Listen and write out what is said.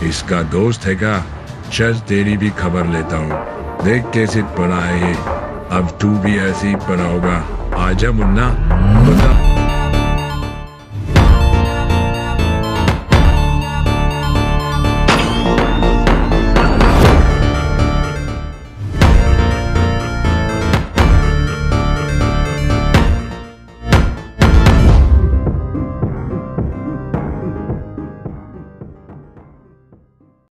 इसका दोस्त है क्या? चल तेरी भी खबर लेता हूँ। देख कैसे पढ़ा है ये। अब तू भी ऐसे ही पढ़ा होगा। आजा मुन्ना, बता।